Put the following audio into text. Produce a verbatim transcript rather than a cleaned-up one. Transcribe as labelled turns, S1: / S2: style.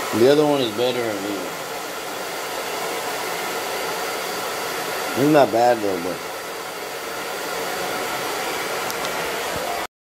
S1: The other one is better. I mean, it's not bad though, but.